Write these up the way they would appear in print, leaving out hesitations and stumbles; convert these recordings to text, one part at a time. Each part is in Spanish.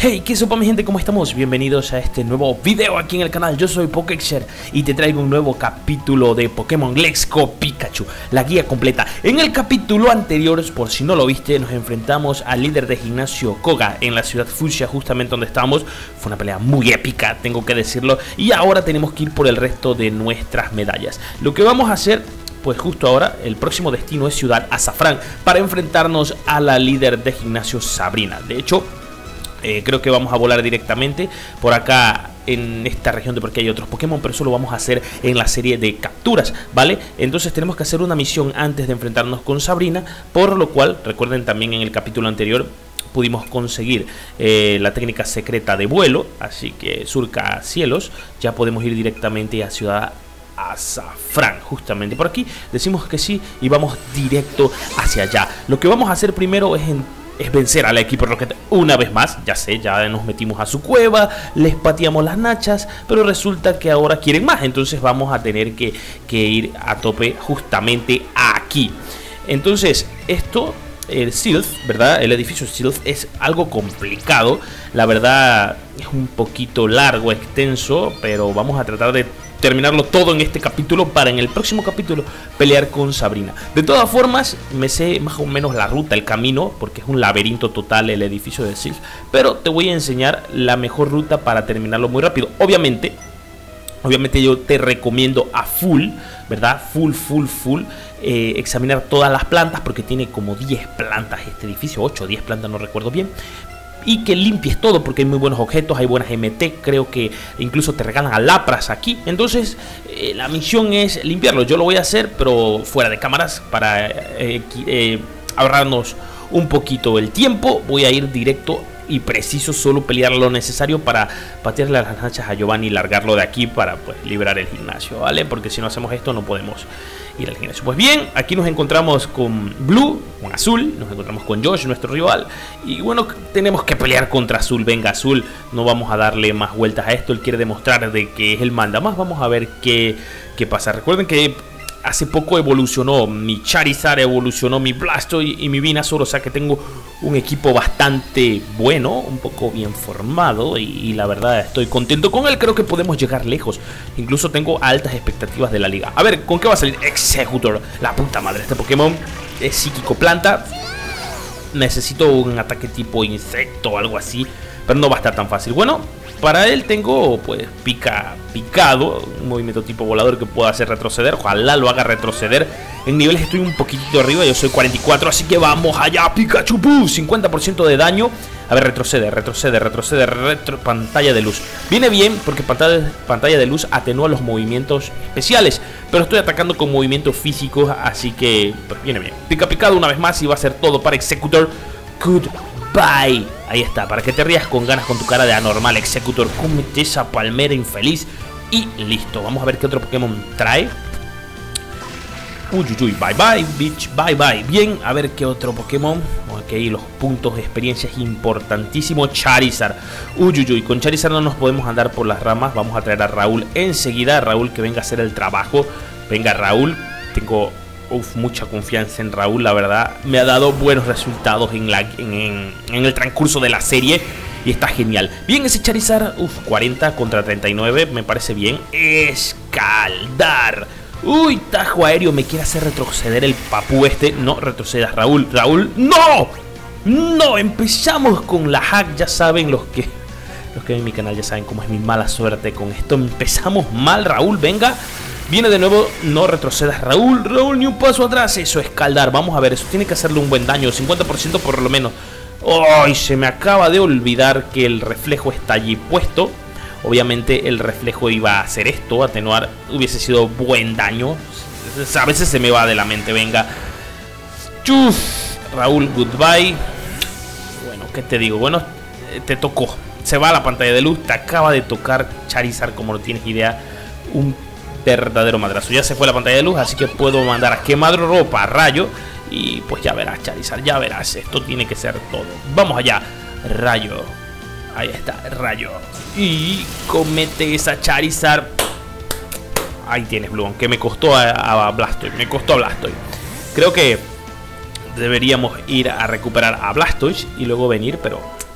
Hey, ¿qué sopa mi gente? ¿Cómo estamos? Bienvenidos a este nuevo video aquí en el canal. Yo soy Pokexer y te traigo un nuevo capítulo de Pokémon Let's Go Pikachu, la guía completa. En el capítulo anterior, por si no lo viste, nos enfrentamos al líder de gimnasio Koga en la ciudad Fuchsia, justamente donde estábamos. Fue una pelea muy épica, tengo que decirlo. Y ahora tenemos que ir por el resto de nuestras medallas. Lo que vamos a hacer, pues justo ahora, el próximo destino es Ciudad Azafrán, para enfrentarnos a la líder de gimnasio Sabrina. De hecho, creo que vamos a volar directamente por acá en esta región, de porque hay otros Pokémon, pero eso lo vamos a hacer en la serie de capturas, ¿vale? Entonces tenemos que hacer una misión antes de enfrentarnos con Sabrina, por lo cual, recuerden también en el capítulo anterior pudimos conseguir la técnica secreta de vuelo, así que surca cielos, ya podemos ir directamente a Ciudad Azafrán, justamente por aquí. Decimos que sí y vamos directo hacia allá. Lo que vamos a hacer primero es vencer al equipo Rocket una vez más. Ya sé, ya nos metimos a su cueva, les pateamos las nachas, pero resulta que ahora quieren más. Entonces vamos a tener que ir a tope justamente aquí. Entonces esto, el Silph, ¿verdad? El edificio Silph es algo complicado. La verdad es un poquito largo, extenso, pero vamos a tratar de terminarlo todo en este capítulo para en el próximo capítulo pelear con Sabrina. De todas formas, me sé más o menos la ruta, el camino, porque es un laberinto total el edificio de Silph, pero te voy a enseñar la mejor ruta para terminarlo muy rápido. Obviamente yo te recomiendo a full, ¿verdad? Full, examinar todas las plantas, porque tiene como 10 plantas este edificio, 8 o 10 plantas, no recuerdo bien. Y que limpies todo, porque hay muy buenos objetos, hay buenas MT, creo que incluso te regalan a Lapras aquí. Entonces la misión es limpiarlo. Yo lo voy a hacer, pero fuera de cámaras, para ahorrarnos un poquito el tiempo. Voy a ir directo y preciso, solo pelear lo necesario para patearle las nachas a Giovanni y largarlo de aquí para, pues, liberar el gimnasio, ¿vale? Porque si no hacemos esto no podemos ir al gimnasio. Pues bien, aquí nos encontramos con Blue, con Azul, nos encontramos con Josh, nuestro rival, y bueno, tenemos que pelear contra Azul. Venga, Azul, no vamos a darle más vueltas a esto, él quiere demostrar de que es el manda más. Vamos a ver qué pasa. Recuerden que hace poco evolucionó mi Charizard, evolucionó mi Blastoise y mi Venusaur, o sea que tengo un equipo bastante bueno, un poco bien formado, y la verdad estoy contento con él. Creo que podemos llegar lejos, incluso tengo altas expectativas de la liga. A ver, ¿con qué va a salir? Exeggutor, la puta madre, este Pokémon es psíquico planta. Necesito un ataque tipo insecto o algo así, pero no va a estar tan fácil. Bueno, para él tengo, pues, picado, un movimiento tipo volador que puedo hacer retroceder. Ojalá lo haga retroceder. En niveles estoy un poquitito arriba, yo soy 44, así que vamos allá, Pikachu, 50% de daño. A ver, retrocede, pantalla de luz. Viene bien porque pantalla de luz atenúa los movimientos especiales, pero estoy atacando con movimientos físicos, así que pues viene bien. Picado una vez más y va a ser todo para Exeggutor. Goodbye. Ahí está, para que te rías con ganas con tu cara de anormal, Exeggutor. Cómete esa palmera infeliz y listo. Vamos a ver qué otro Pokémon trae. Uy, bye bye, bitch, bye. Bien, a ver qué otro Pokémon. Ok, los puntos de experiencia es importantísimo. Charizard. Uy, con Charizard no nos podemos andar por las ramas. Vamos a traer a Raúl enseguida. Raúl, que venga a hacer el trabajo. Venga, Raúl. Tengo mucha confianza en Raúl, la verdad. Me ha dado buenos resultados en el transcurso de la serie y está genial. Bien, ese Charizard, 40 contra 39, me parece bien. Escaldar. Uy, tajo aéreo, me quiere hacer retroceder el papú este. No, retrocedas, Raúl, no, empezamos con la hack. Ya saben, los que ven mi canal ya saben cómo es mi mala suerte con esto. Empezamos mal, Raúl, venga. Viene de nuevo, no retrocedas, Raúl, ni un paso atrás. Eso, escaldar, vamos a ver, eso tiene que hacerle un buen daño, 50% por lo menos. ¡Ay! Se me acaba de olvidar que el reflejo está allí puesto. Obviamente el reflejo iba a hacer esto, atenuar, hubiese sido buen daño. A veces se me va de la mente, venga. Chuf, Raúl, goodbye. Bueno, ¿qué te digo? Bueno, te tocó. Se va a la pantalla de luz, te acaba de tocar Charizard, como no tienes idea. Un verdadero madrazo. Ya se fue la pantalla de luz, así que puedo mandar a quemar ropa, a Rayo. Y pues ya verás, Charizard, ya verás. Esto tiene que ser todo. Vamos allá, Rayo. Ahí está, Rayo. Y comete esa Charizard. Ahí tienes, Blue, que me costó a Blastoise. Creo que deberíamos ir a recuperar a Blastoise y luego venir, pero bueno,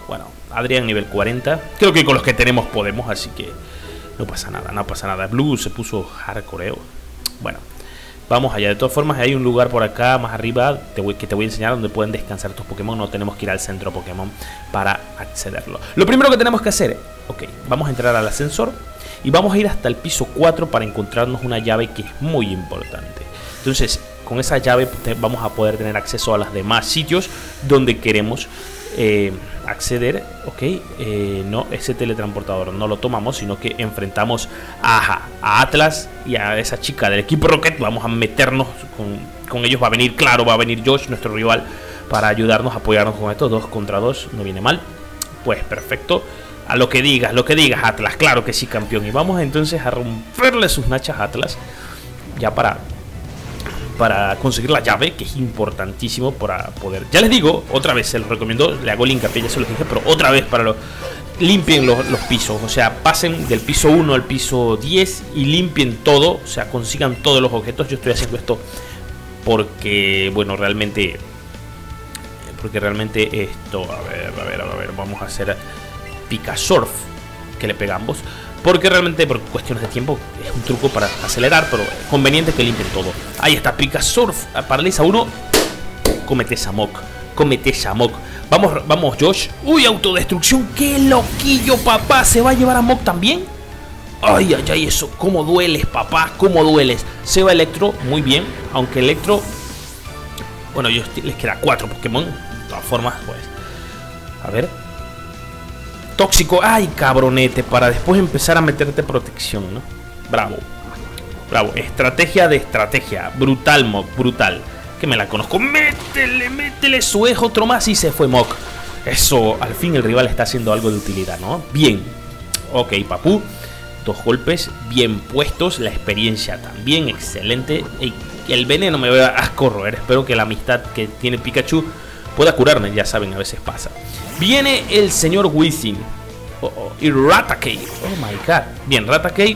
Adrián nivel 40. Creo que con los que tenemos podemos, así que no pasa nada, no pasa nada. Blue se puso hardcore. Bueno, vamos allá. De todas formas, hay un lugar por acá más arriba que te voy a enseñar donde pueden descansar tus Pokémon. No tenemos que ir al centro Pokémon para accederlo. Lo primero que tenemos que hacer, ok, vamos a entrar al ascensor y vamos a ir hasta el piso 4 para encontrarnos una llave que es muy importante. Entonces, con esa llave vamos a poder tener acceso a los demás sitios donde queremos acceder. Ok, no, ese teletransportador no lo tomamos, sino que enfrentamos a Atlas y a esa chica del equipo Rocket. Vamos a meternos con ellos. Va a venir, claro, va a venir Josh, nuestro rival, para ayudarnos, apoyarnos con estos 2 contra 2. No viene mal. Pues perfecto. A lo que digas, Atlas. Claro que sí, campeón. Y vamos entonces a romperle sus nachas a Atlas. Ya para conseguir la llave, que es importantísimo para poder... Ya les digo, otra vez se los recomiendo, le hago el hincapié, ya se los dije, pero otra vez limpien los pisos, o sea, pasen del piso 1 al piso 10 y limpien todo, o sea, consigan todos los objetos. Yo estoy haciendo esto porque, bueno, realmente esto, a ver, vamos a hacer Pica Surf, que le pegamos. Porque realmente por cuestiones de tiempo es un truco para acelerar, pero conveniente que limpien todo. Ahí está, Pica Surf, paraliza uno. Comete Samok. Vamos, Josh. Uy, autodestrucción, qué loquillo, papá. ¿Se va a llevar a Mok también? Ay, eso, cómo dueles, papá, cómo dueles. Se va Electro, muy bien. Aunque Electro, bueno, les queda 4 Pokémon. De todas formas, pues, a ver. Tóxico, ay, cabronete, para después empezar a meterte protección, ¿no? Bravo, estrategia de estrategia. Brutal, Mok, brutal. Que me la conozco. Métele su eje, otro más y se fue Mok. Eso, al fin el rival está haciendo algo de utilidad, ¿no? Bien. Ok, papú. 2 golpes bien puestos. La experiencia también, excelente. El veneno me va a corroer. Espero que la amistad que tiene Pikachu pueda curarme, ya saben, a veces pasa. Viene el señor Weezing. Y Raticate. Oh my god. Bien, Raticate.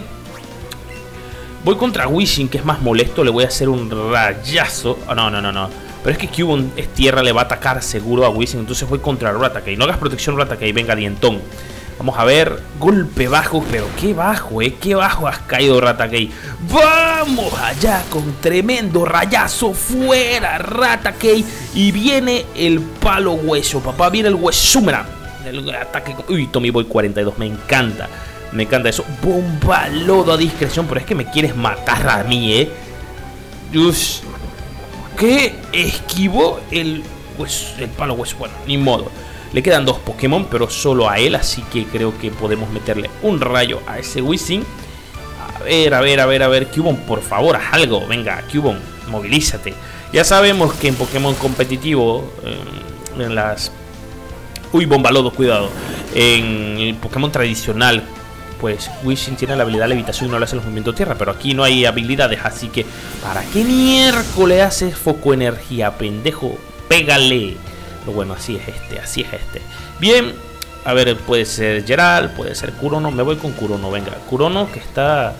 Voy contra Weezing, que es más molesto. Le voy a hacer un rayazo. Oh, no. Pero es que Cubone es tierra, le va a atacar seguro a Weezing. Entonces voy contra Raticate. No hagas protección, Raticate. Venga, dientón. Vamos a ver. Golpe bajo. Pero qué bajo, qué bajo has caído, Raticate. Vamos allá con tremendo rayazo. Fuera, Raticate. Y viene el palo hueso, papá. Viene el huesúmera. El ataque. Uy, Tommy Boy 42. Me encanta eso. Bomba lodo a discreción. Pero es que me quieres matar a mí, Uf. Que esquivó el palo hueso. Bueno, ni modo. Le quedan 2 Pokémon, pero solo a él. Así que creo que podemos meterle un rayo a ese Weezing. A ver, Cubone, por favor, haz algo. Venga, Cubone, movilízate. Ya sabemos que en Pokémon competitivo, en las... Uy, bomba lodo, cuidado. En el Pokémon tradicional, pues Weezing tiene la habilidad de levitación y no le hace los movimientos tierra. Pero aquí no hay habilidades, así que... ¿Para qué miércoles haces foco energía, pendejo? Pégale. Pero bueno, así es este. Bien, a ver, puede ser Gerald, puede ser Kurono. Me voy con Kurono, venga. Kurono que está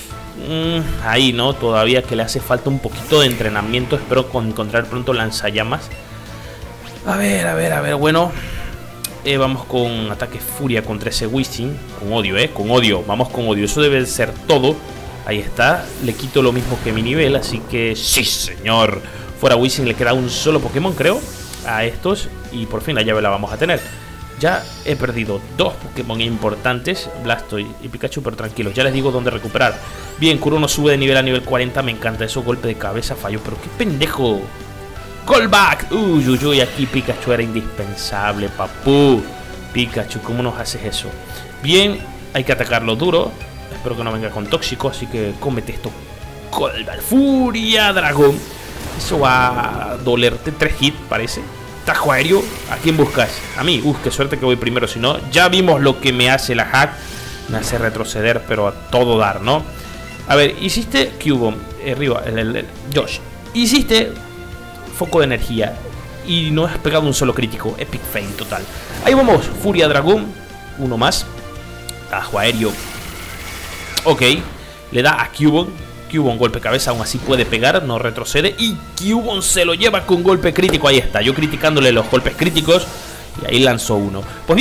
ahí, ¿no? Todavía que le hace falta un poquito de entrenamiento. Espero encontrar pronto lanzallamas. A ver, bueno. Vamos con ataque furia contra ese Weezing. Con odio, con odio. Vamos con odio, eso debe ser todo. Ahí está, le quito lo mismo que mi nivel. Así que sí, señor. Fuera Weezing, le queda un solo Pokémon, creo, a estos, y por fin la llave la vamos a tener. Ya he perdido 2 Pokémon importantes, Blastoise y Pikachu, pero tranquilos, ya les digo dónde recuperar. Bien, Kurono sube de nivel a nivel 40, me encanta eso, golpe de cabeza, fallo, pero qué pendejo. Callback, uy, aquí Pikachu era indispensable, papú. Pikachu, ¿cómo nos haces eso? Bien, hay que atacarlo duro, espero que no venga con tóxico, así que cómete esto. Callback, Furia Dragón. Eso va a dolerte. 3 hits, parece. Tajo aéreo. ¿A quién buscas? A mí. Qué suerte que voy primero. Si no, ya vimos lo que me hace la hack. Me hace retroceder, pero a todo dar, ¿no? A ver, hiciste Cubone. Arriba, Josh. Hiciste foco de energía. Y no has pegado un solo crítico. Epic fail total. Ahí vamos. Furia Dragón. Uno más. Tajo aéreo. Ok. Le da a Cubone. Cubone golpe cabeza, aún así puede pegar, no retrocede. Y Cubone se lo lleva con golpe crítico. Ahí está, yo criticándole los golpes críticos. Y ahí lanzó uno. Pues bien,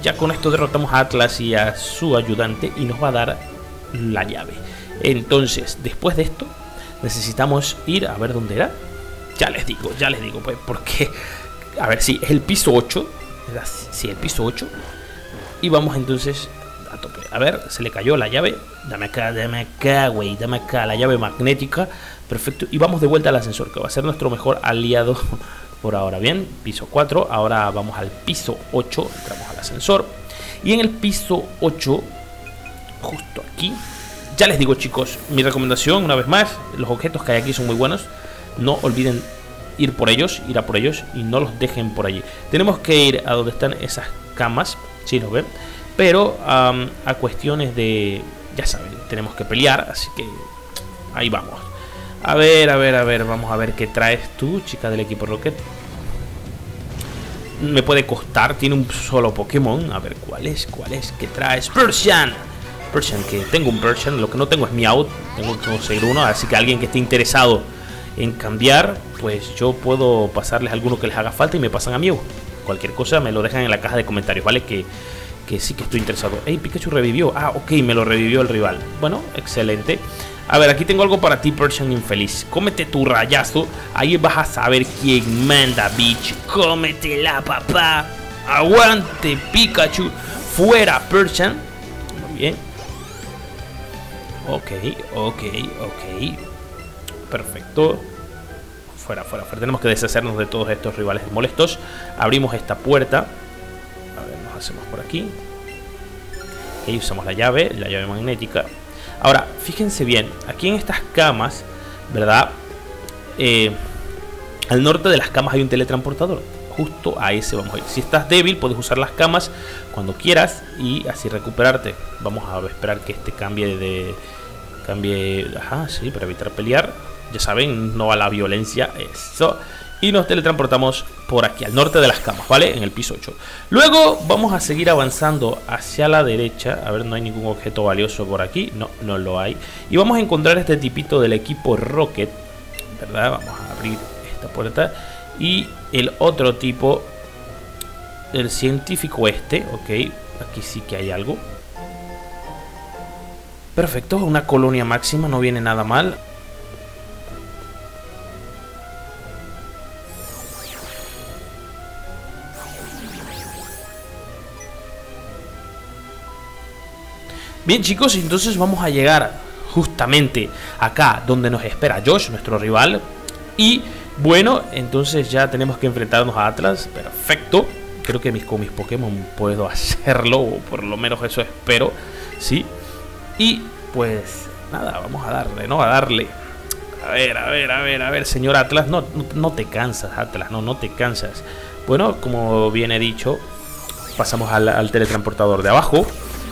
ya con esto derrotamos a Atlas y a su ayudante y nos va a dar la llave. Entonces, después de esto, necesitamos ir a ver dónde era. Ya les digo, pues, porque... A ver, sí, es el piso 8. Sí, el piso 8. Y vamos entonces a tope. A ver, se le cayó la llave. Dame acá, güey. Dame acá, la llave magnética. Perfecto. Y vamos de vuelta al ascensor, que va a ser nuestro mejor aliado por ahora. Bien, piso 4. Ahora vamos al piso 8. Entramos al ascensor. Y en el piso 8, justo aquí, ya les digo, chicos, mi recomendación, una vez más, los objetos que hay aquí son muy buenos. No olviden ir por ellos, ir a por ellos y no los dejen por allí. Tenemos que ir a donde están esas camas, si lo ven, pero a cuestiones de, ya saben, tenemos que pelear, así que ahí vamos. A ver, vamos a ver qué traes tú, chica del equipo Rocket. Me puede costar, tiene un solo Pokémon. A ver, ¿cuál es? ¿Qué traes? Persian, que tengo un Persian, lo que no tengo es Meowth, tengo que conseguir uno, así que alguien que esté interesado en cambiar, pues yo puedo pasarles alguno que les haga falta y me pasan a Mew. Cualquier cosa me lo dejan en la caja de comentarios, ¿vale? Que sí que estoy interesado. ¡Ey, Pikachu revivió! Ah, ok, me lo revivió el rival. Bueno, excelente. A ver, aquí tengo algo para ti, Persian infeliz. Cómete tu rayazo. Ahí vas a saber quién manda, bitch. Cómetela, papá. Aguante, Pikachu. Fuera, Persian. Muy bien. Ok. Perfecto. Fuera. Tenemos que deshacernos de todos estos rivales molestos. Abrimos esta puerta. A ver, nos hacemos por aquí. Y usamos la llave magnética. Ahora, fíjense bien, aquí en estas camas, ¿verdad? Al norte de las camas hay un teletransportador. Justo a ese vamos a ir. Si estás débil, puedes usar las camas cuando quieras y así recuperarte. Vamos a esperar que este cambie. Ajá, sí, para evitar pelear. Ya saben, no a la violencia. Eso. Y nos teletransportamos por aquí, al norte de las camas, ¿vale? En el piso 8. Luego vamos a seguir avanzando hacia la derecha. A ver, no hay ningún objeto valioso por aquí. No lo hay. Y vamos a encontrar este tipito del equipo Rocket, ¿verdad? Vamos a abrir esta puerta. Y el otro tipo, el científico este, ok. Aquí sí que hay algo. Perfecto, una colonia máxima, no viene nada mal. Bien, chicos, entonces vamos a llegar justamente acá donde nos espera Josh, nuestro rival. Y bueno, entonces ya tenemos que enfrentarnos a Atlas. Perfecto. Creo que con mis Pokémon puedo hacerlo, o por lo menos eso espero. Sí. Y pues nada, vamos a darle, ¿no? A darle. A ver, señor Atlas. No te cansas, Atlas, no te cansas. Bueno, como bien he dicho, pasamos al teletransportador de abajo.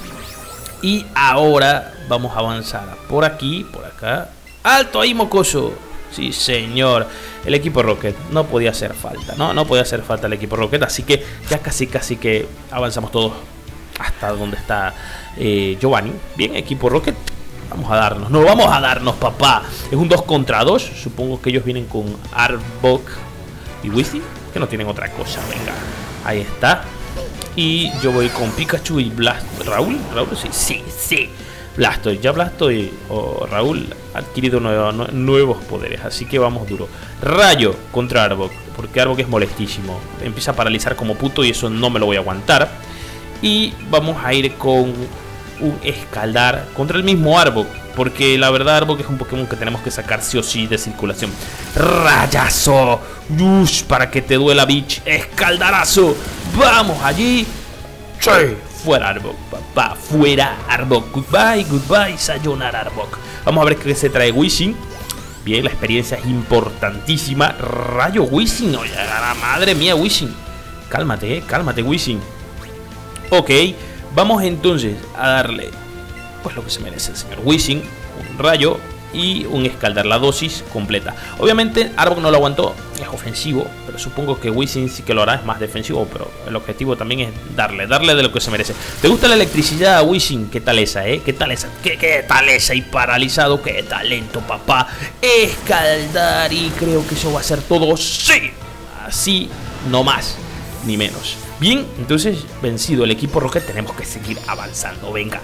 Y ahora vamos a avanzar por aquí, por acá. ¡Alto ahí, mocoso! Sí, señor. El equipo Rocket no podía hacer falta, no podía hacer falta el equipo Rocket. Así que ya casi que avanzamos todos hasta donde está Giovanni. Bien, equipo Rocket. Vamos a darnos, papá. Es un 2 contra 2. Supongo que ellos vienen con Arbok y Weezing, que no tienen otra cosa. Venga, ahí está. Y yo voy con Pikachu y Raúl, sí. Blastoise, ya Blastoise o Raúl ha adquirido nuevos poderes, así que vamos duro. Rayo contra Arbok, porque Arbok es molestísimo. Empieza a paralizar como puto y eso no me lo voy a aguantar. Y vamos a ir con un Escaldar contra el mismo Arbok, porque la verdad Arbok es un Pokémon que tenemos que sacar sí o sí de circulación. Rayazo, para que te duela, bitch. Escaldarazo. Vamos allí. Sí. Fuera Arbok, papá. Fuera Arbok. Goodbye, sayonara Arbok. Vamos a ver qué se trae Weezing. Bien, la experiencia es importantísima. Rayo Weezing. Oye, madre mía, Weezing. Cálmate, Weezing. Ok, vamos entonces a darle pues lo que se merece el señor Weezing. Un rayo y un Escaldar, la dosis completa. Obviamente Arbok no lo aguantó, es ofensivo, pero supongo que Weezing sí que lo hará, es más defensivo. Pero el objetivo también es darle de lo que se merece. ¿Te gusta la electricidad, Weezing? ¿Qué tal esa, ¿Qué tal esa? Y paralizado, qué talento, papá. Escaldar, y creo que eso va a ser todo. Sí, así, no más ni menos. Bien, entonces vencido el equipo Rocket tenemos que seguir avanzando. Venga.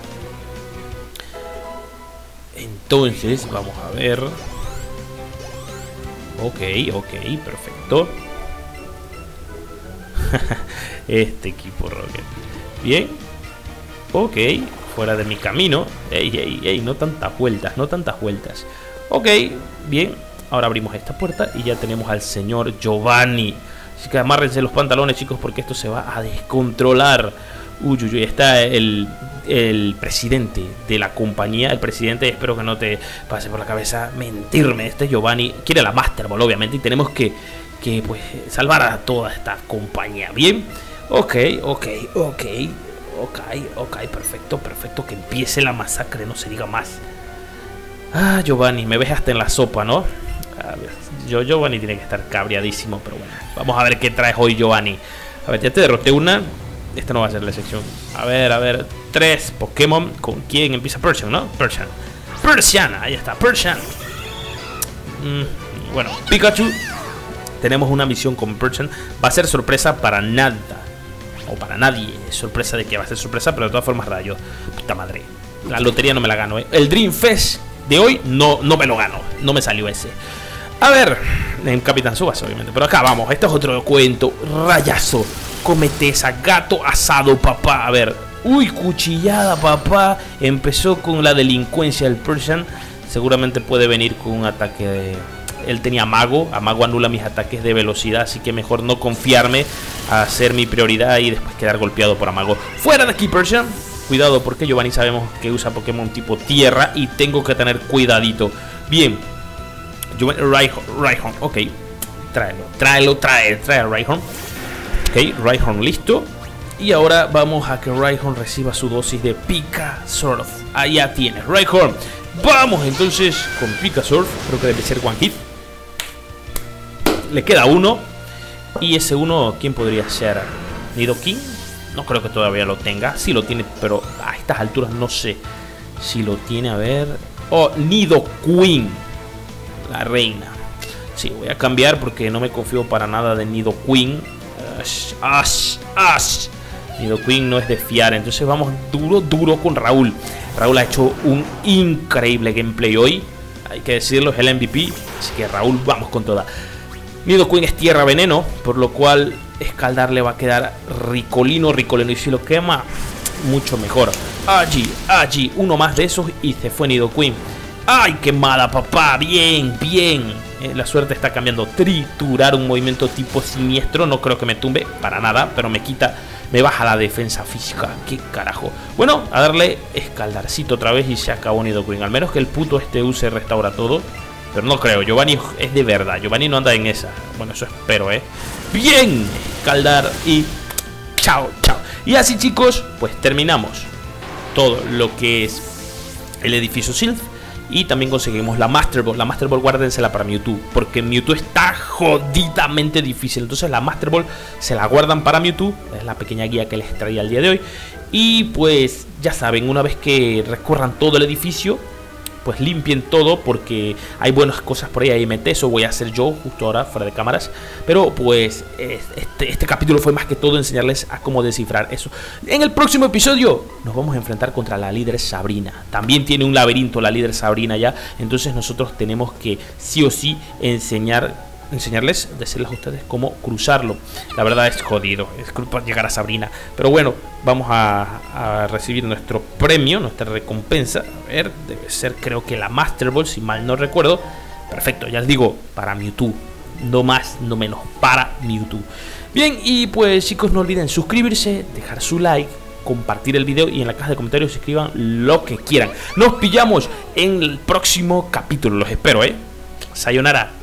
Entonces vamos a ver. Ok, perfecto. Este equipo Rocket. Bien. Ok, fuera de mi camino. Ey, no tantas vueltas, no tantas vueltas. Ok, bien. Ahora abrimos esta puerta y ya tenemos al señor Giovanni. Así que amárrense los pantalones, chicos, porque esto se va a descontrolar. Uy, está el presidente de la compañía. El presidente, espero que no te pase por la cabeza mentirme. Este Giovanni quiere la Master Ball, obviamente, y tenemos que pues salvar a toda esta compañía. Bien, ok, perfecto, que empiece la masacre, no se diga más. Ah, Giovanni, me ves hasta en la sopa, ¿no? A ver, Giovanni tiene que estar cabreadísimo, pero bueno, vamos a ver qué traes hoy, Giovanni. A ver, ya te derroté una. Esta no va a ser la sección. A ver, 3 Pokémon. ¿Con quién empieza? Persian, ¿no? Persian, ahí está, Persian. Bueno, Pikachu. Tenemos una misión con Persian. Va a ser sorpresa para nada, o para nadie. Sorpresa de que va a ser sorpresa, pero de todas formas, rayo. Puta madre, la lotería no me la gano, ¿eh? El Dream Fest de hoy no me lo gano. No me salió ese. A ver, en Capitán Subasa, obviamente. Pero acá vamos, este es otro cuento. Rayazo, cómete esa, gato asado, papá. A ver, uy, cuchillada, papá. Empezó con la delincuencia del Persian. Seguramente puede venir con un ataque de... Él tenía Mago. A Mago anula mis ataques de velocidad, así que mejor no confiarme a hacer mi prioridad y después quedar golpeado por Amago. Fuera de aquí, Persian. Cuidado, porque Giovanni sabemos que usa Pokémon tipo tierra y tengo que tener cuidadito. Bien, Rhyhorn, ok. Trae a Rhyhorn. Ok, Rhyhorn listo. Y ahora vamos a que Rhyhorn reciba su dosis de Pika Surf. Allá tienes, Rhyhorn. Vamos entonces con Pika Surf. Creo que debe ser One Hit. Le queda uno. Y ese uno, ¿quién podría ser? ¿Nidoking? No creo que todavía lo tenga. Sí lo tiene, pero a estas alturas no sé si lo tiene. A ver. Oh, Nidoqueen, la reina. Sí, voy a cambiar porque no me confío para nada de Nidoqueen. Nidoqueen no es de fiar. Entonces vamos duro con Raúl. Raúl ha hecho un increíble gameplay hoy. Hay que decirlo, es el MVP. Así que Raúl, vamos con toda. Nidoqueen es tierra veneno, por lo cual Escaldar le va a quedar ricolino. Y si lo quema, mucho mejor. Allí, uno más de esos y se fue Nidoqueen. ¡Ay, qué mala, papá! Bien. La suerte está cambiando. Triturar, un movimiento tipo siniestro. No creo que me tumbe para nada, pero me baja la defensa física. ¡Qué carajo! Bueno, a darle Escaldarcito otra vez y se acabó Nidoqueen. Al menos que el puto use restaura todo. Pero no creo, Giovanni es de verdad. Giovanni no anda en esa. Bueno, eso espero, Bien, Escaldar y chao. Y así, chicos, pues terminamos todo lo que es el edificio Sylph. Y también conseguimos la Master Ball. La Master Ball guárdensela para Mewtwo, porque Mewtwo está jodidamente difícil. Entonces la Master Ball se la guardan para Mewtwo. Es la pequeña guía que les traía el día de hoy. Y pues ya saben, una vez que recorran todo el edificio, pues limpien todo, porque hay buenas cosas por ahí. Eso voy a hacer yo justo ahora fuera de cámaras. Pero pues este capítulo fue más que todo enseñarles a cómo descifrar eso. En el próximo episodio nos vamos a enfrentar contra la líder Sabrina. También tiene un laberinto la líder Sabrina ya. Entonces nosotros tenemos que sí o sí enseñarles, decirles a ustedes cómo cruzarlo. La verdad es jodido, es culpa llegar a Sabrina. Pero bueno, vamos a recibir nuestro premio, nuestra recompensa. A ver, debe ser creo que la Master Ball, si mal no recuerdo. Perfecto, ya les digo, para Mewtwo. No más, no menos, para Mewtwo. Bien, y pues chicos, no olviden suscribirse, dejar su like, compartir el video y en la caja de comentarios escriban lo que quieran. Nos pillamos en el próximo capítulo, los espero, Sayonara.